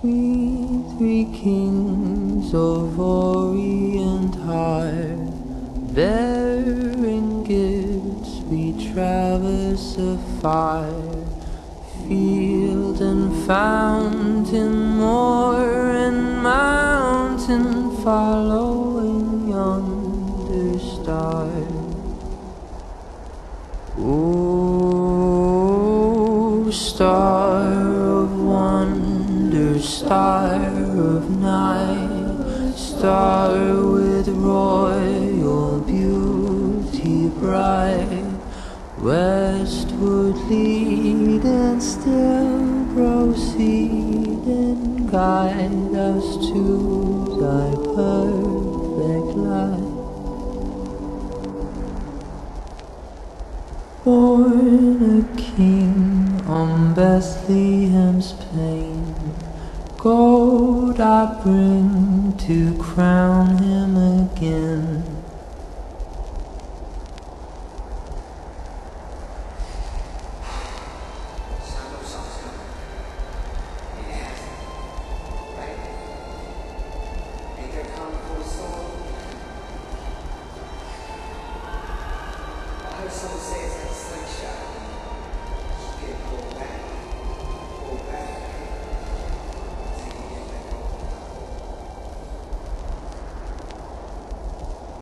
We three kings of Orient are bearing gifts, we traverse afar, field and fountain, moor and mountain, following yonder star. Oh, star of wonder, star of night, star with royal beauty bright, westward lead and still proceed and guide us to thy perfect light. Born a king on Bethlehem's plain, gold I bring to crown him again.